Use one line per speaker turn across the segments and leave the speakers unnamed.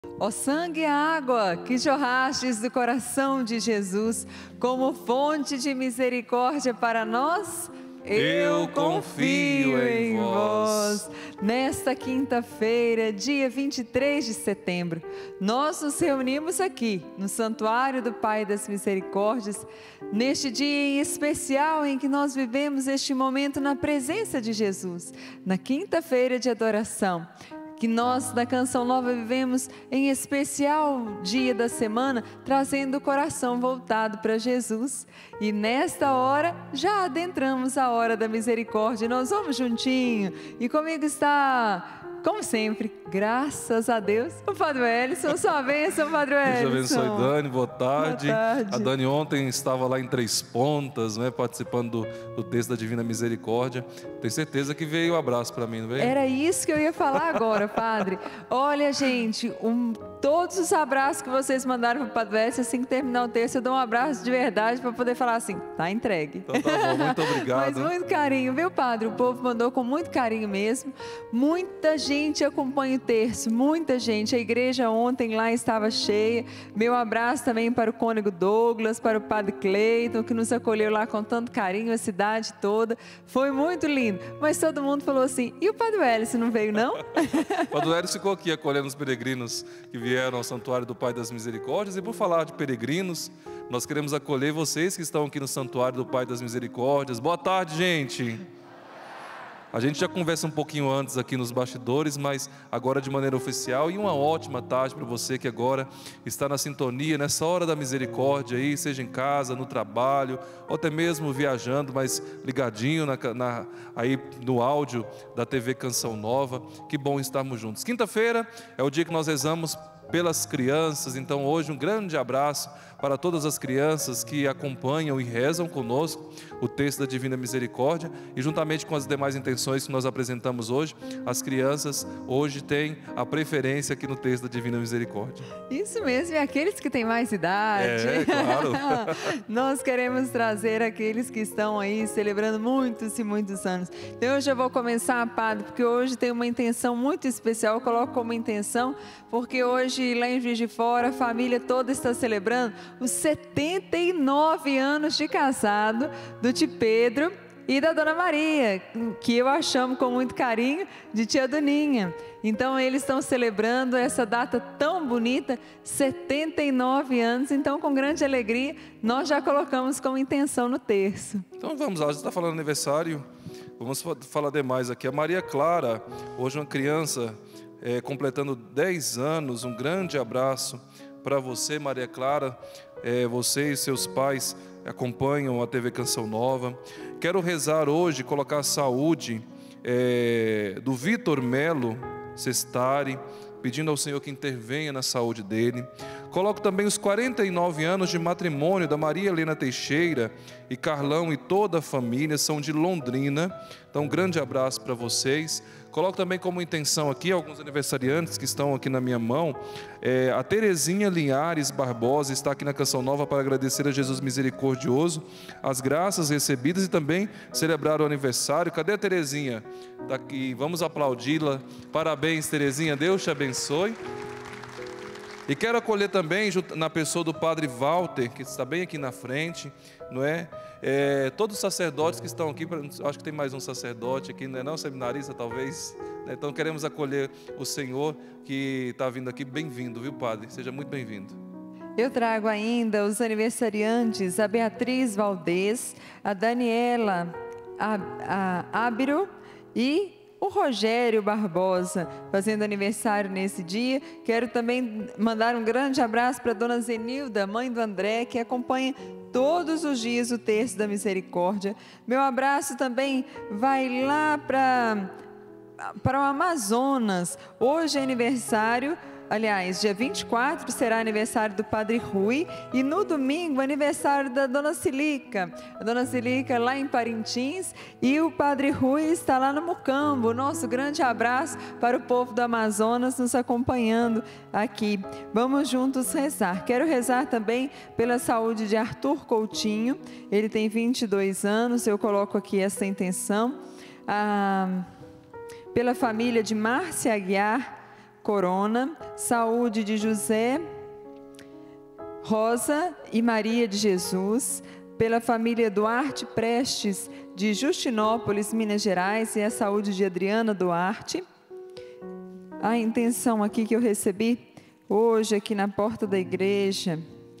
Ó sangue e água que jorrastes do coração de Jesus, como fonte de misericórdia para nós,
eu confio em vós.
Nesta quinta-feira, dia 23 de setembro, nós nos reunimos aqui no Santuário do Pai das Misericórdias, neste dia em especial em que nós vivemos este momento na presença de Jesus, na quinta-feira de adoração, que nós da Canção Nova vivemos em especial dia da semana, trazendo o coração voltado para Jesus. E nesta hora, já adentramos a hora da misericórdia. Nós vamos juntinho. E comigo está, como sempre, graças a Deus, o Padre Wellington. Sua bênção, Padre Wellington.
Deus abençoe, Dani. Boa tarde.
Boa tarde.
A Dani ontem estava lá em Três Pontas, né, participando do texto da Divina Misericórdia. Tenho certeza que veio um abraço para mim, não veio?
Era isso que eu ia falar agora, Padre. Olha, gente, todos os abraços que vocês mandaram para o Padre Wellington, assim que terminar o texto, eu dou um abraço de verdade para poder falar assim, tá entregue.
Então tá bom, muito obrigado.
Mas muito carinho, viu, Padre? O povo mandou com muito carinho mesmo. Muita gente acompanha o terço, muita gente. A igreja ontem lá estava cheia. Meu abraço também para o cônego Douglas, para o Padre Cleiton, que nos acolheu lá com tanto carinho, a cidade toda. Foi muito lindo. Mas todo mundo falou assim, e o Padre Wellington não veio, não?
O Padre Wellington ficou aqui acolhendo os peregrinos que vieram ao Santuário do Pai das Misericórdias. E por falar de peregrinos, nós queremos acolher vocês que estão aqui no Santuário do Pai das Misericórdias. Boa tarde, gente! A gente já conversa um pouquinho antes aqui nos bastidores, mas agora de maneira oficial. E uma ótima tarde para você que agora está na sintonia, nessa hora da misericórdia aí, seja em casa, no trabalho, ou até mesmo viajando, mas ligadinho aí no áudio da TV Canção Nova. Que bom estarmos juntos. Quinta-feira é o dia que nós rezamos pelas crianças, então hoje um grande abraço para todas as crianças que acompanham e rezam conosco o texto da Divina Misericórdia, e juntamente com as demais intenções que nós apresentamos hoje, as crianças hoje têm a preferência aqui no texto da Divina Misericórdia.
Isso mesmo, e aqueles que têm mais idade.
É, claro.
Nós queremos trazer aqueles que estão aí celebrando muitos e muitos anos. Então hoje eu vou começar, Padre, porque hoje tem uma intenção muito especial. Eu coloco como intenção, porque hoje lá em Juiz de Fora a família toda está celebrando os 79 anos de casado do tio Pedro e da Dona Maria, que eu a chamo com muito carinho de tia Doninha. Então eles estão celebrando essa data tão bonita, 79 anos, então com grande alegria nós já colocamos como intenção no terço.
Então vamos lá, você está falando aniversário, vamos falar demais aqui. A Maria Clara, hoje uma criança completando 10 anos, um grande abraço para você, Maria Clara. Você e seus pais acompanham a TV Canção Nova. Quero rezar hoje, colocar a saúde do Vitor Melo Sestari, pedindo ao Senhor que intervenha na saúde dele. Coloco também os 49 anos de matrimônio da Maria Helena Teixeira e Carlão e toda a família, são de Londrina. Então um grande abraço para vocês. Coloco também como intenção aqui alguns aniversariantes que estão aqui na minha mão. A Terezinha Linhares Barbosa está aqui na Canção Nova para agradecer a Jesus Misericordioso as graças recebidas e também celebrar o aniversário. Cadê a Terezinha? Está aqui, vamos aplaudi-la. Parabéns, Terezinha, Deus te abençoe. E quero acolher também, na pessoa do Padre Walter, que está bem aqui na frente, não é? Todos os sacerdotes que estão aqui, acho que tem mais um sacerdote aqui, não é não? Seminarista talvez, né? Então queremos acolher o senhor que está vindo aqui. Bem-vindo, viu, Padre? Seja muito bem-vindo.
Eu trago ainda os aniversariantes, a Beatriz Valdez, a Daniela Ábiro e o Rogério Barbosa, fazendo aniversário nesse dia. Quero também mandar um grande abraço para a Dona Zenilda, mãe do André, que acompanha todos os dias o terço da misericórdia. Meu abraço também vai lá para o Amazonas. Hoje é aniversário, aliás, dia 24 será aniversário do Padre Rui, e no domingo aniversário da Dona Cilica. A Dona Cilica lá em Parintins, e o Padre Rui está lá no Mucambo. Nosso grande abraço para o povo do Amazonas nos acompanhando aqui. Vamos juntos rezar. Quero rezar também pela saúde de Arthur Coutinho. Ele tem 22 anos, eu coloco aqui essa intenção. Pela família de Márcia Aguiar, Corona, saúde de José, Rosa e Maria de Jesus, pela família Duarte Prestes, de Justinópolis, Minas Gerais, e a saúde de Adriana Duarte. A intenção aqui que eu recebi hoje, aqui na porta da igreja,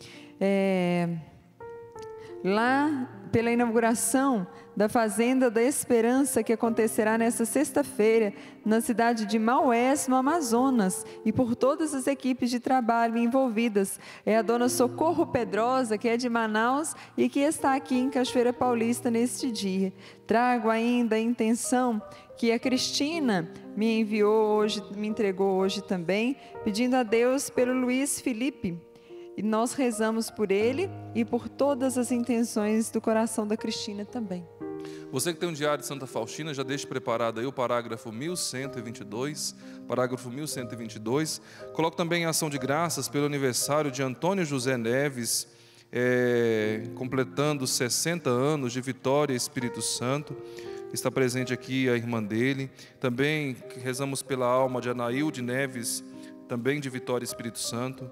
lá pela inauguração da Fazenda da Esperança, que acontecerá nesta sexta-feira, na cidade de Maués, no Amazonas, e por todas as equipes de trabalho envolvidas. É a dona Socorro Pedrosa, que é de Manaus e que está aqui em Cachoeira Paulista neste dia. Trago ainda a intenção que a Cristina me enviou hoje, me entregou hoje também, pedindo a Deus pelo Luiz Felipe. E nós rezamos por ele e por todas as intenções do coração da Cristina também.
Você que tem um diário de Santa Faustina, já deixe preparado aí o parágrafo 1122. Parágrafo 1122. Coloco também em ação de graças pelo aniversário de Antônio José Neves, completando 60 anos de Vitória Espírito Santo. Está presente aqui a irmã dele. Também rezamos pela alma de Anaílde Neves, também de Vitória Espírito Santo.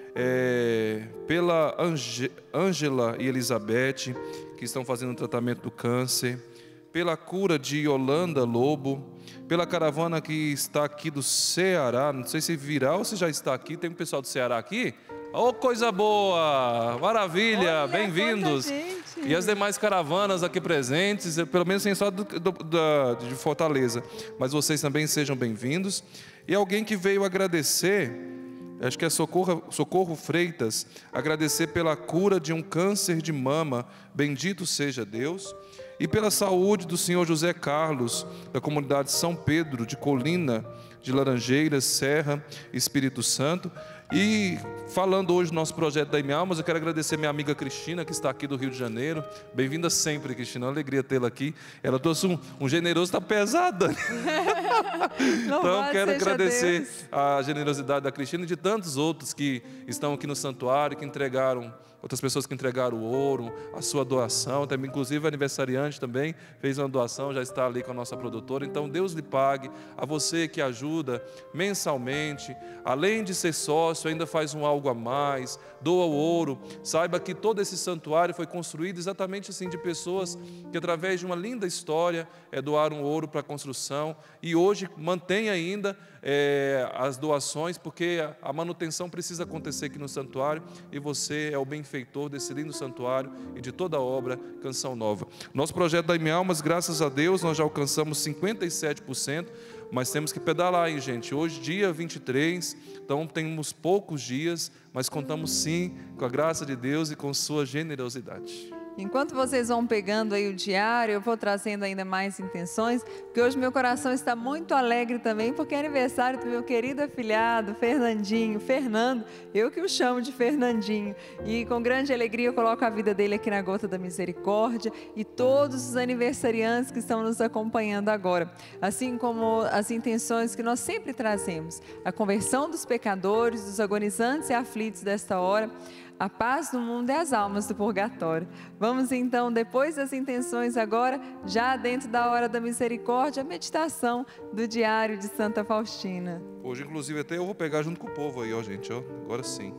Pela Ângela e Elizabeth, que estão fazendo o tratamento do câncer, pela cura de Yolanda Lobo, pela caravana que está aqui do Ceará, não sei se virá ou se já está aqui, tem um pessoal do Ceará aqui? Oh, coisa boa, maravilha, bem-vindos. E as demais caravanas aqui presentes, pelo menos sem só de Fortaleza, mas vocês também sejam bem-vindos. E alguém que veio agradecer, acho que é Socorro Freitas, agradecer pela cura de um câncer de mama, bendito seja Deus, e pela saúde do senhor José Carlos, da comunidade São Pedro, de Colina, de Laranjeiras, Serra, Espírito Santo. E falando hoje do nosso projeto da Almas, eu quero agradecer minha amiga Cristina, que está aqui do Rio de Janeiro. Bem-vinda sempre, Cristina, uma alegria tê-la aqui. Ela trouxe um generoso, está pesada. Então eu quero agradecer a generosidade da Cristina e de tantos outros que estão aqui no santuário, que entregaram, outras pessoas que entregaram o ouro, a sua doação, também, inclusive o aniversariante também fez uma doação, já está ali com a nossa produtora. Então Deus lhe pague, a você que ajuda mensalmente, além de ser sócio, ainda faz um algo a mais, doa o ouro. Saiba que todo esse santuário foi construído exatamente assim, de pessoas que através de uma linda história doaram ouro para a construção e hoje mantém ainda as doações, porque a manutenção precisa acontecer aqui no santuário e você é o benfeitor desse lindo santuário e de toda a obra Canção Nova. Nosso projeto da Almas, graças a Deus, nós já alcançamos 57%, mas temos que pedalar, hein, gente? Hoje, dia 23, então temos poucos dias, mas contamos sim com a graça de Deus e com sua generosidade.
Enquanto vocês vão pegando aí o diário, eu vou trazendo ainda mais intenções, porque hoje meu coração está muito alegre também, porque é aniversário do meu querido afilhado, Fernando, eu que o chamo de Fernandinho, e com grande alegria eu coloco a vida dele aqui na Gota da Misericórdia e todos os aniversariantes que estão nos acompanhando agora, assim como as intenções que nós sempre trazemos, a conversão dos pecadores, dos agonizantes e aflitos desta hora, a paz no mundo e as almas do purgatório. Vamos então, depois das intenções agora, já dentro da hora da misericórdia, a meditação do diário de Santa Faustina.
Hoje, inclusive, até eu vou pegar junto com o povo aí, ó, gente, ó, agora sim.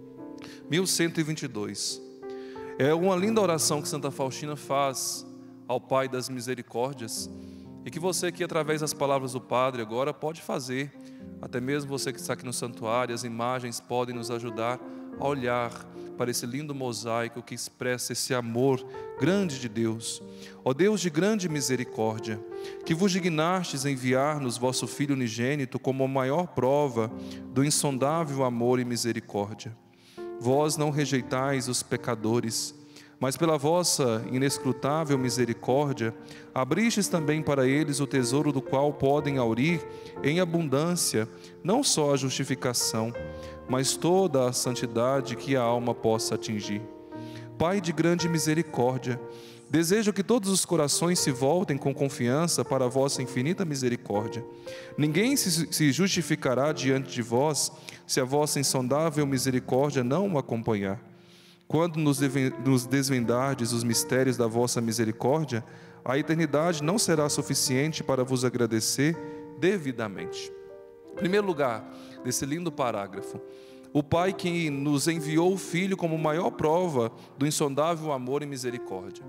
1122. É uma linda oração que Santa Faustina faz ao Pai das Misericórdias e que você que através das palavras do Padre agora pode fazer, até mesmo você que está aqui no santuário, as imagens podem nos ajudar a olhar para esse lindo mosaico que expressa esse amor grande de Deus. Ó Deus de grande misericórdia, que vos dignastes enviar-nos vosso Filho unigênito como a maior prova do insondável amor e misericórdia. Vós não rejeitais os pecadores, mas pela vossa inescrutável misericórdia, abristes também para eles o tesouro do qual podem aurir em abundância, não só a justificação, mas toda a santidade que a alma possa atingir. Pai de grande misericórdia, desejo que todos os corações se voltem com confiança para a vossa infinita misericórdia. Ninguém se justificará diante de vós, se a vossa insondável misericórdia não o acompanhar. Quando nos desvendardes os mistérios da vossa misericórdia, a eternidade não será suficiente para vos agradecer devidamente. Em primeiro lugar, desse lindo parágrafo, o Pai que nos enviou o Filho como maior prova do insondável amor e misericórdia.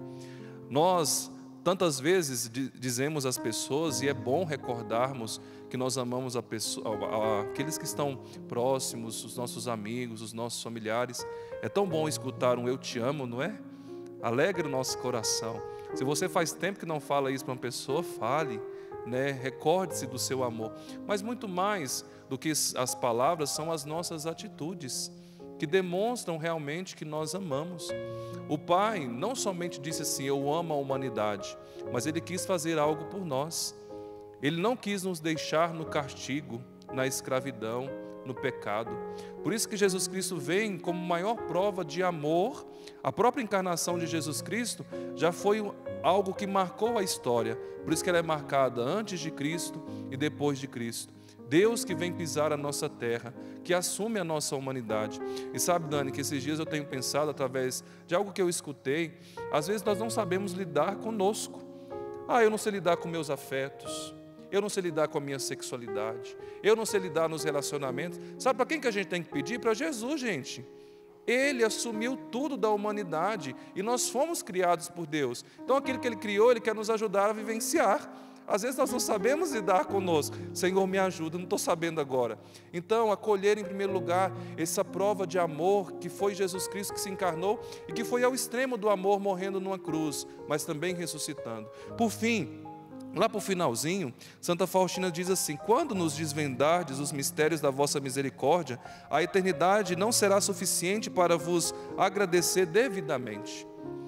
Nós, tantas vezes, dizemos às pessoas, e é bom recordarmos que nós amamos aqueles que estão próximos, os nossos amigos, os nossos familiares. É tão bom escutar um "eu te amo", não é? Alegra o nosso coração. Se você faz tempo que não fala isso para uma pessoa, fale, né? Recorde-se do seu amor. Mas muito mais do que as palavras são as nossas atitudes, que demonstram realmente que nós amamos. O Pai não somente disse assim, eu amo a humanidade, mas Ele quis fazer algo por nós. Ele não quis nos deixar no castigo, na escravidão, no pecado. Por isso que Jesus Cristo vem como maior prova de amor. A própria encarnação de Jesus Cristo já foi algo que marcou a história. Por isso que ela é marcada antes de Cristo e depois de Cristo. Deus que vem pisar a nossa terra, que assume a nossa humanidade. E sabe, Dani, que esses dias eu tenho pensado através de algo que eu escutei, às vezes nós não sabemos lidar conosco. Eu não sei lidar com meus afetos, eu não sei lidar com a minha sexualidade, eu não sei lidar nos relacionamentos. Sabe para quem que a gente tem que pedir? Para Jesus, gente. Ele assumiu tudo da humanidade e nós fomos criados por Deus. Então aquilo que Ele criou, Ele quer nos ajudar a vivenciar. Às vezes nós não sabemos lidar conosco. Senhor, me ajuda, não estou sabendo agora. Então, acolher em primeiro lugar essa prova de amor que foi Jesus Cristo que se encarnou e que foi ao extremo do amor morrendo numa cruz, mas também ressuscitando. Por fim, lá para o finalzinho, Santa Faustina diz assim: quando nos desvendardes os mistérios da vossa misericórdia, a eternidade não será suficiente para vos agradecer devidamente.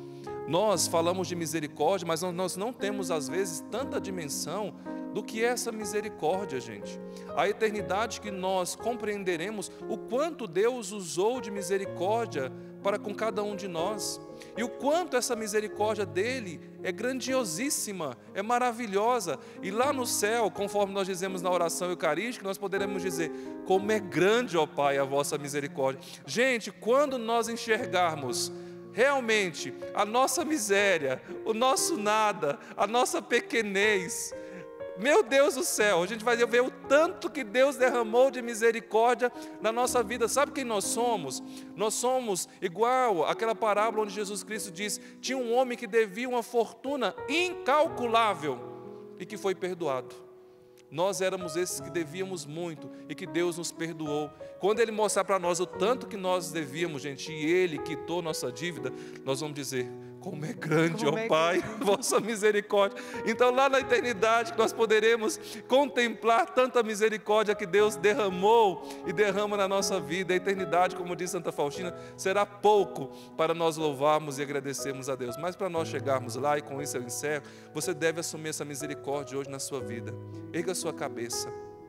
Nós falamos de misericórdia, mas nós não temos às vezes tanta dimensão do que é essa misericórdia, gente. A eternidade que nós compreenderemos o quanto Deus usou de misericórdia para com cada um de nós. E o quanto essa misericórdia dele é grandiosíssima, é maravilhosa. E lá no céu, conforme nós dizemos na oração eucarística, nós poderemos dizer: como é grande, ó Pai, a vossa misericórdia. Gente, quando nós enxergarmos realmente a nossa miséria, o nosso nada, a nossa pequenez, meu Deus do céu, a gente vai ver o tanto que Deus derramou de misericórdia na nossa vida. Sabe quem nós somos? Nós somos igual àquela parábola onde Jesus Cristo diz: tinha um homem que devia uma fortuna incalculável e que foi perdoado. Nós éramos esses que devíamos muito e que Deus nos perdoou. Quando Ele mostrar para nós o tanto que nós devíamos, gente, e Ele quitou nossa dívida, nós vamos dizer: como é grande, ó Pai, vossa misericórdia. Então lá na eternidade nós poderemos contemplar tanta misericórdia que Deus derramou e derrama na nossa vida. A eternidade, como diz Santa Faustina, será pouco para nós louvarmos e agradecermos a Deus. Mas para nós chegarmos lá, e com isso eu encerro, você deve assumir essa misericórdia hoje na sua vida. Erga a sua cabeça,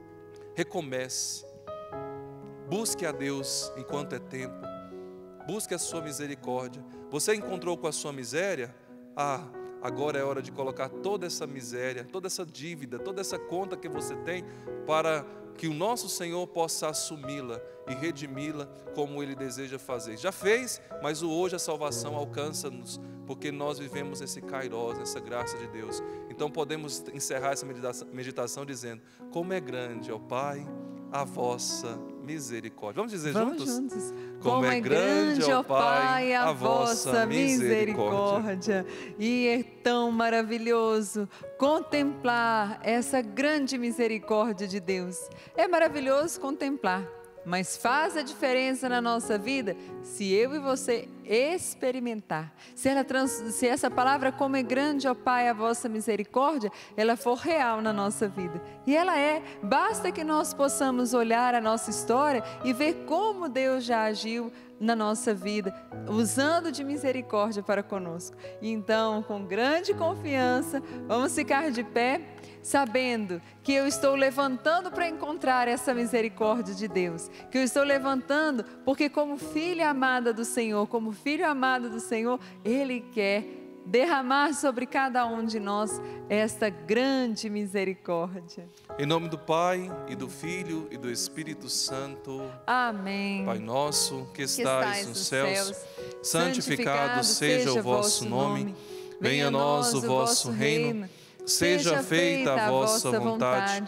recomece, busque a Deus enquanto é tempo, busque a sua misericórdia. Você encontrou com a sua miséria? Agora é hora de colocar toda essa miséria, toda essa dívida, toda essa conta que você tem, para que o nosso Senhor possa assumi-la e redimi-la como Ele deseja fazer. Já fez, mas hoje a salvação alcança-nos, porque nós vivemos esse Kairos, essa graça de Deus. Então podemos encerrar essa meditação dizendo: como é grande, ó Pai, a vossa misericórdia. Vamos dizer juntos?
Como é grande, ó Pai, a vossa misericórdia. E é tão maravilhoso contemplar essa grande misericórdia de Deus. É maravilhoso contemplar, mas faz a diferença na nossa vida se eu e você experimentar. Se essa palavra, como é grande, ó Pai, a vossa misericórdia, ela for real na nossa vida. E ela é. Basta que nós possamos olhar a nossa história e ver como Deus já agiu na nossa vida, usando de misericórdia para conosco. Então, com grande confiança, vamos ficar de pé, sabendo que eu estou levantando para encontrar essa misericórdia de Deus, que eu estou levantando porque, como filha amada do Senhor, como filho amado do Senhor, Ele quer derramar sobre cada um de nós esta grande misericórdia.
Em nome do Pai, e do Filho, e do Espírito Santo.
Amém.
Pai nosso, que estais nos céus, santificado seja o vosso nome. Venha a nós o vosso reino. Seja feita a vossa vontade,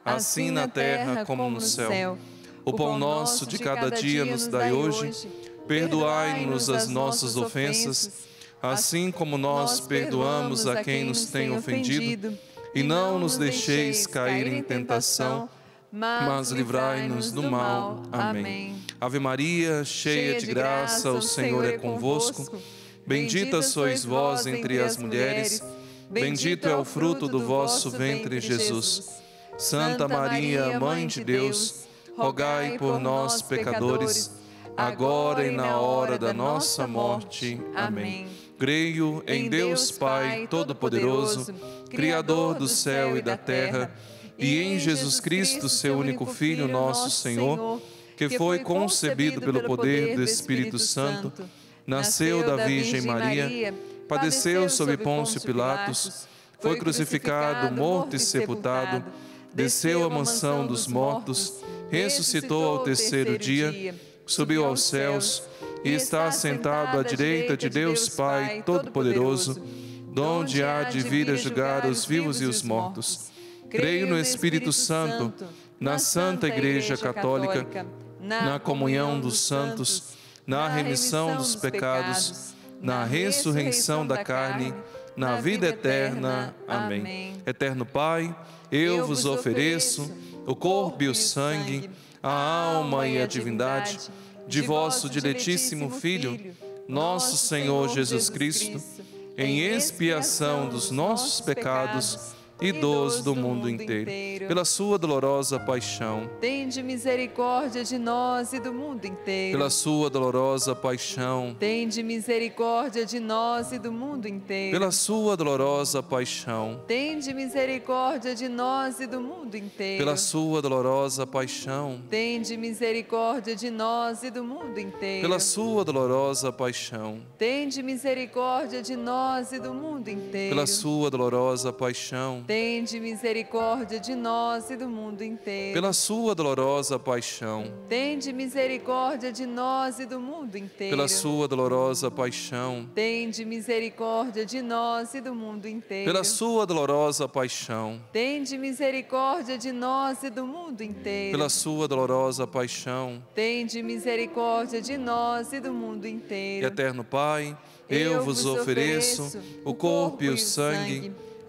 assim na terra como no céu. O pão nosso de cada dia nos dai hoje. Perdoai-nos as nossas ofensas, assim como nós perdoamos a quem nos tem ofendido. E não nos deixeis cair em tentação, mas livrai-nos do mal. Amém. Ave Maria, cheia de graça, o Senhor é convosco. Bendita sois vós entre as mulheres, bendito é o fruto do vosso ventre, Jesus. Santa Maria, Mãe de Deus, rogai por nós, pecadores, agora e na hora da nossa morte. Amém. Creio em Deus Pai Todo-Poderoso, Criador do céu e da terra, e em Jesus Cristo, seu único Filho, nosso Senhor, que foi concebido pelo poder do Espírito Santo, nasceu da Virgem Maria, padeceu sob Pôncio Pilatos, foi crucificado, morto e sepultado, desceu à mansão dos mortos, ressuscitou ao terceiro dia, subiu aos céus e está assentado à direita de Deus Pai Todo-Poderoso, donde há de vir a julgar os vivos e os mortos. Creio no Espírito Santo, na Santa Igreja Católica, na comunhão dos santos, na remissão dos pecados, na ressurreição da carne, na vida eterna. Amém. Eterno Pai, eu vos ofereço o corpo e o sangue, a alma e a divindade de vosso diletíssimo Filho, nosso Senhor Jesus Cristo, em expiação dos nossos pecados e dos do mundo inteiro. Pela sua dolorosa paixão,
tende misericórdia de nós e do mundo inteiro.
Pela sua dolorosa paixão,
tende misericórdia de nós e do mundo inteiro.
Pela sua dolorosa paixão,
tende misericórdia de nós e do mundo inteiro.
Pela sua dolorosa paixão,
tende misericórdia de nós e do mundo inteiro.
Pela sua dolorosa paixão,
tende misericórdia de nós e do mundo inteiro.
Pela sua dolorosa paixão,
tende misericórdia de nós e do mundo inteiro.
Pela sua dolorosa paixão,
tende misericórdia de nós e do mundo inteiro.
Pela sua dolorosa paixão,
tende misericórdia de nós e do mundo inteiro.
Pela sua dolorosa paixão,
tende misericórdia de nós e do mundo inteiro.
Pela sua dolorosa paixão,
tende misericórdia de nós e do mundo inteiro.
Eterno Pai, eu vos ofereço o corpo e o sangue,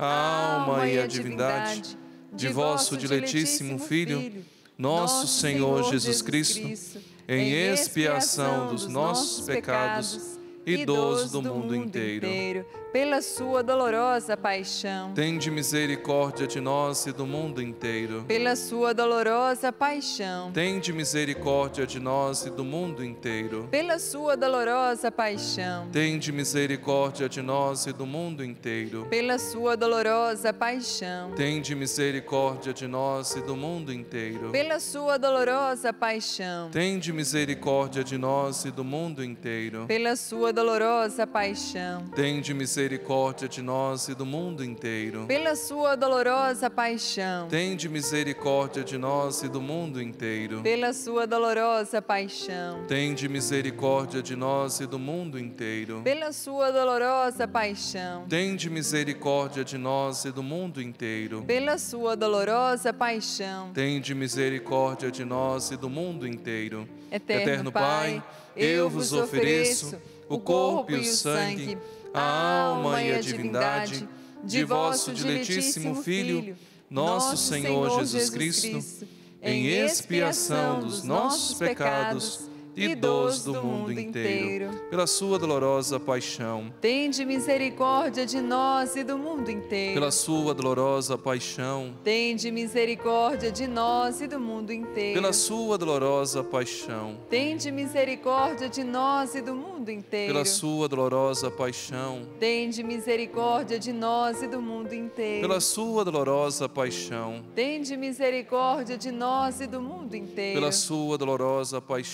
a alma e a divindade de vosso diletíssimo Filho, nosso Senhor Jesus Cristo, em expiação dos nossos pecados e dos do mundo inteiro.
Pela sua dolorosa paixão,
tende misericórdia de nós e do mundo inteiro.
Pela sua dolorosa paixão,
tende misericórdia de nós e do mundo inteiro.
Pela sua dolorosa paixão,
tende misericórdia de nós e do mundo inteiro.
Pela sua dolorosa paixão,
tende misericórdia de nós e do mundo inteiro.
Pela sua dolorosa paixão,
tende misericórdia de nós e do mundo inteiro.
Pela sua dolorosa paixão,
tende misericórdia de nós e do mundo inteiro.
Pela sua dolorosa paixão,
tende misericórdia de nós e do mundo inteiro.
Pela sua dolorosa paixão,
tende misericórdia de nós e do mundo inteiro.
Pela sua dolorosa paixão,
tende misericórdia de nós e do mundo inteiro.
Pela sua dolorosa paixão,
tende misericórdia de nós e do mundo inteiro.
Eterno Pai, eu vos ofereço o corpo e o sangue, a alma e a divindade de vosso diletíssimo Filho, nosso Senhor Jesus Cristo, em expiação dos nossos pecados e dos do mundo inteiro.
Pela sua dolorosa paixão,
tende misericórdia de nós e do mundo inteiro.
Pela sua dolorosa paixão,
tende misericórdia de nós e do mundo inteiro.
Pela sua dolorosa paixão,
tende misericórdia de nós e do mundo inteiro.
Pela sua dolorosa paixão,
tende misericórdia de nós e do mundo inteiro.
Pela sua dolorosa paixão,
tende misericórdia de nós e do mundo inteiro.
Pela sua dolorosa paixão,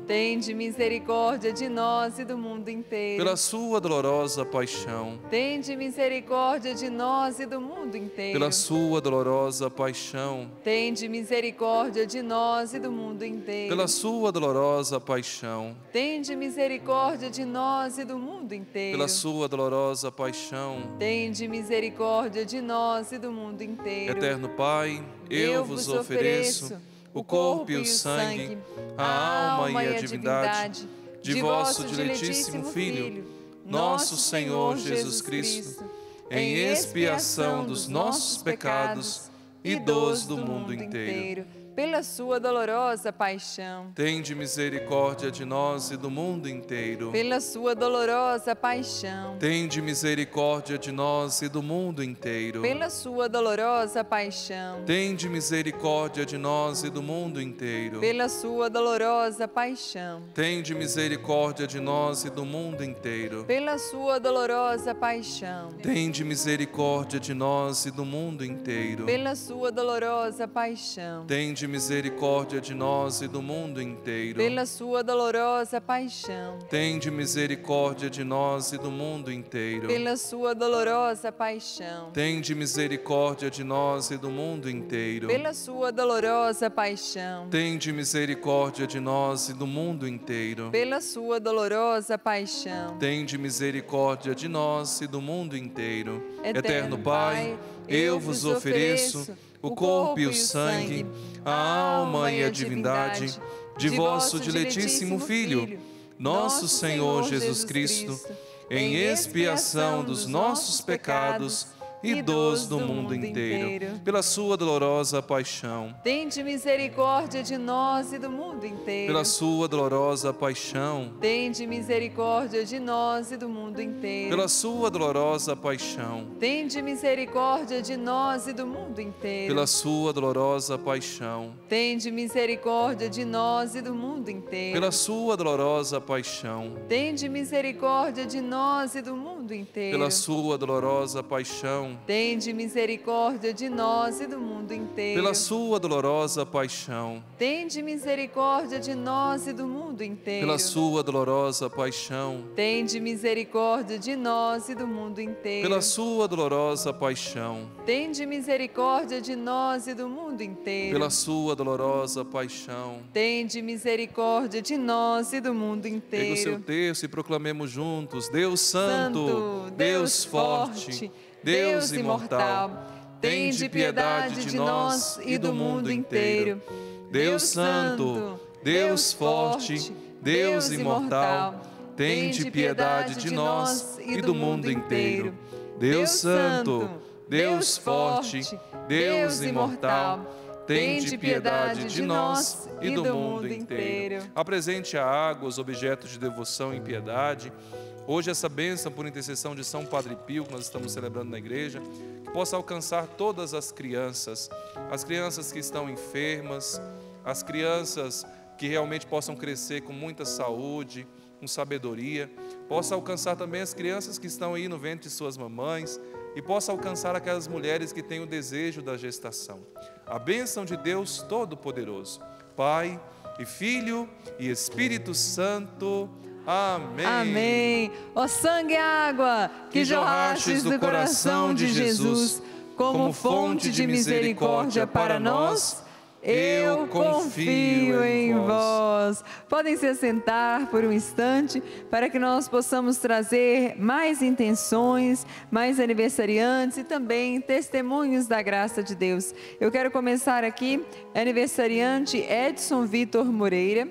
tende misericórdia de nós e do mundo inteiro.
pela sua dolorosa paixão,
tende misericórdia de nós e do mundo inteiro.
pela sua dolorosa paixão,
tende misericórdia de nós e do mundo inteiro.
pela sua dolorosa paixão,
tende misericórdia de nós e do mundo inteiro.
pela sua dolorosa paixão.
tende misericórdia de nós e do mundo inteiro.
Eterno Pai, eu vos ofereço o corpo e o sangue, a alma e a divindade de vosso diletíssimo Filho, nosso Senhor Jesus Cristo, em expiação dos nossos pecados e dos do mundo inteiro.
Pela sua dolorosa paixão,
tende misericórdia de nós e do mundo inteiro.
Pela sua dolorosa paixão,
tende misericórdia de nós e do mundo inteiro.
Pela sua dolorosa paixão,
tende misericórdia de nós e do mundo inteiro.
Pela sua dolorosa paixão,
tende misericórdia de nós e do mundo inteiro.
Pela sua dolorosa paixão,
tende misericórdia de nós e do mundo inteiro.
Pela sua dolorosa paixão,
tende misericórdia de nós e do mundo inteiro.
Pela sua dolorosa paixão,
tende misericórdia de nós e do mundo inteiro.
Pela sua dolorosa paixão,
tende misericórdia de nós e do mundo inteiro.
Pela sua dolorosa paixão,
tende misericórdia de nós e do mundo inteiro.
Pela sua dolorosa paixão,
tende misericórdia de nós e do mundo inteiro. Eterno Pai, eu vos ofereço o corpo e o sangue, a alma e a divindade de vosso diletíssimo Filho, nosso Senhor Jesus Cristo, em expiação dos nossos pecados e dos do mundo inteiro. Pela sua dolorosa paixão,
tende misericórdia de nós e do mundo inteiro.
Pela sua dolorosa paixão,
tende misericórdia de nós e do mundo inteiro.
Pela sua dolorosa paixão,
tende misericórdia de nós e do mundo inteiro.
Pela sua dolorosa paixão,
tende misericórdia de nós e do mundo inteiro.
Pela sua dolorosa paixão,
tende misericórdia de nós e do mundo inteiro.
Pela sua dolorosa paixão,
tende misericórdia de nós e do mundo inteiro.
Pela sua dolorosa paixão,
tende misericórdia de nós e do mundo inteiro.
Pela sua dolorosa paixão,
tende misericórdia de nós e do mundo inteiro.
Pela sua dolorosa paixão,
tende misericórdia de nós e do mundo inteiro.
Pela sua dolorosa paixão,
tende misericórdia de nós e do mundo inteiro.
Pega o seu texto e proclamemos juntos: Deus Santo, Deus Forte, Deus imortal, tende piedade de nós e do mundo inteiro. Deus Santo, Deus Forte, Deus imortal, tende piedade de nós e do mundo inteiro. Deus Santo, Deus Forte, Deus imortal, tende piedade de nós e do mundo inteiro. Apresente a água os objetos de devoção e piedade. Hoje essa bênção por intercessão de São Padre Pio, que nós estamos celebrando na igreja, que possa alcançar todas as crianças que estão enfermas, as crianças que realmente possam crescer com muita saúde, com sabedoria, possa alcançar também as crianças que estão aí no ventre de suas mamães e possa alcançar aquelas mulheres que têm o desejo da gestação. A bênção de Deus Todo-Poderoso, Pai e Filho e Espírito Santo. Amém.
Amém. Ó sangue e água que jorrastes do coração de Jesus, como fonte de misericórdia para nós, eu confio em vós. Podem se assentar por um instante para que nós possamos trazer mais intenções, mais aniversariantes e também testemunhos da graça de Deus. Eu quero começar aqui, aniversariante Edson Vitor Moreira,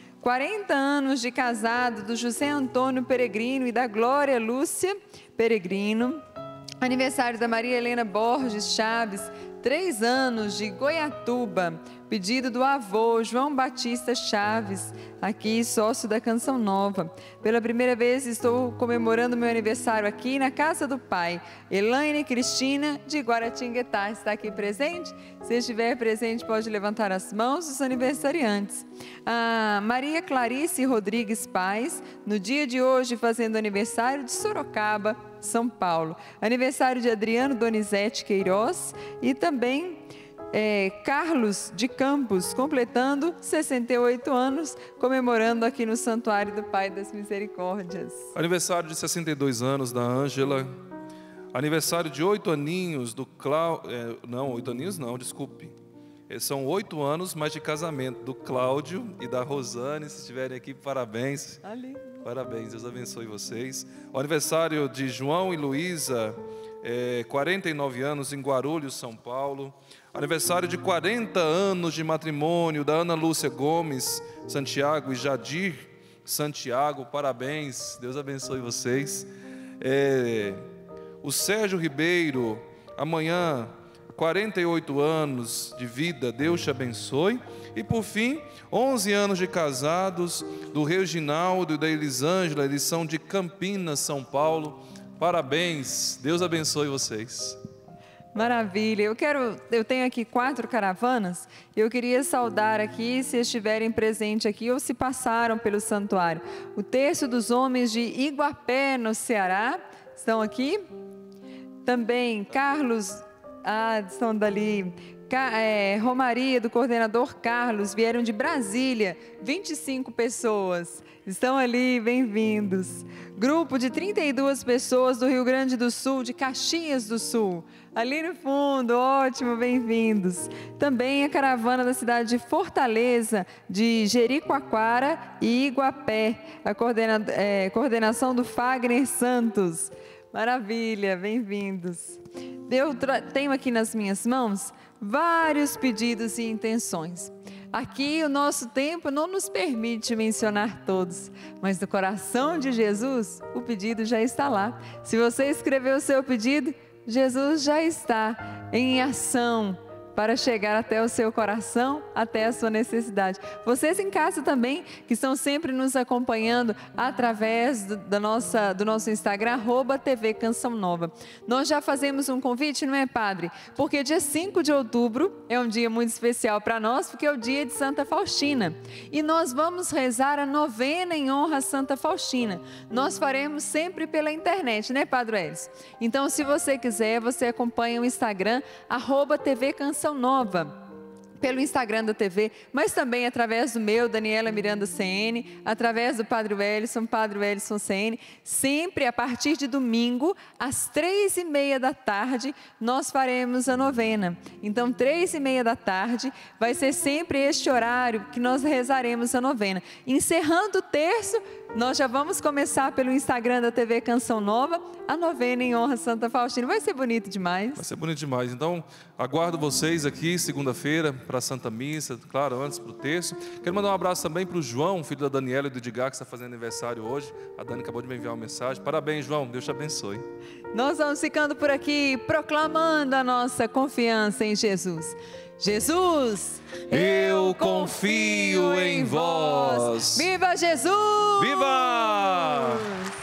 40 anos de casado do José Antônio Peregrino e da Glória Lúcia Peregrino. Aniversário da Maria Helena Borges Chaves, 3 anos de Goiatuba. Pedido do avô João Batista Chaves, aqui sócio da Canção Nova. Pela primeira vez estou comemorando meu aniversário aqui na casa do pai. Elaine Cristina de Guaratinguetá está aqui presente? Se estiver presente pode levantar as mãos dos aniversariantes. A Maria Clarice Rodrigues Paz, no dia de hoje fazendo aniversário de Sorocaba, São Paulo. Aniversário de Adriano Donizete Queiroz e também Carlos de Campos, completando 68 anos, comemorando aqui no Santuário do Pai das Misericórdias.
Aniversário de 62 anos da Ângela. Aniversário de 8 aninhos do Cláudio. Não, 8 aninhos não, desculpe. São 8 anos, mas de casamento, do Cláudio e da Rosane. Se estiverem aqui, parabéns.
Ali.
Parabéns, Deus abençoe vocês. O aniversário de João e Luísa, 49 anos, em Guarulhos, São Paulo. Aniversário de 40 anos de matrimônio da Ana Lúcia Gomes Santiago e Jadir Santiago. Parabéns, Deus abençoe vocês. O Sérgio Ribeiro, amanhã, 48 anos de vida, Deus te abençoe. E por fim, 11 anos de casados, do Reginaldo e da Elisângela, eles são de Campinas, São Paulo. Parabéns, Deus abençoe vocês.
Maravilha, eu tenho aqui 4 caravanas, eu queria saudar aqui, se estiverem presentes aqui ou se passaram pelo santuário. O Terço dos Homens de Iguapé, no Ceará, estão aqui. Também Carlos, estão dali, Romaria, do coordenador Carlos, vieram de Brasília, 25 pessoas, estão ali, bem-vindos. Grupo de 32 pessoas do Rio Grande do Sul, de Caxias do Sul, ali no fundo, ótimo, bem-vindos. Também a caravana da cidade de Fortaleza, de Jericoacoara e Iguapé, a coordenação do Fagner Santos. Maravilha, bem-vindos. Eu tenho aqui nas minhas mãos vários pedidos e intenções. Aqui o nosso tempo não nos permite mencionar todos, mas no coração de Jesus o pedido já está lá. Se você escreveu o seu pedido, Jesus já está em ação para chegar até o seu coração, até a sua necessidade. Vocês em casa também, que estão sempre nos acompanhando através do nosso Instagram, @TV Canção Nova. Nós já fazemos um convite, não é, Padre? Porque dia 5 de outubro é um dia muito especial para nós, porque é o dia de Santa Faustina. E nós vamos rezar a novena em honra a Santa Faustina. Nós faremos sempre pela internet, né, Padre Elis? Então, se você quiser, você acompanha o Instagram, @TV Canção Nova, pelo Instagram da TV, mas também através do meu, Daniela Miranda CN, através do Padre Wellison CN, sempre a partir de domingo, às 3h30 da tarde, nós faremos a novena. Então, 3h30 da tarde, vai ser sempre este horário que nós rezaremos a novena. Encerrando o terço, nós já vamos começar pelo Instagram da TV Canção Nova, a novena em honra a Santa Faustina. Vai ser bonito demais.
Vai ser bonito demais. Então, aguardo vocês aqui segunda-feira para a Santa Missa, claro, antes para o terço. Quero mandar um abraço também para o João, filho da Daniela e do Edgar, que está fazendo aniversário hoje. A Dani acabou de me enviar uma mensagem. Parabéns, João. Deus te abençoe.
Nós vamos ficando por aqui, proclamando a nossa confiança em Jesus. Jesus,
eu confio em vós.
Viva Jesus!
Viva!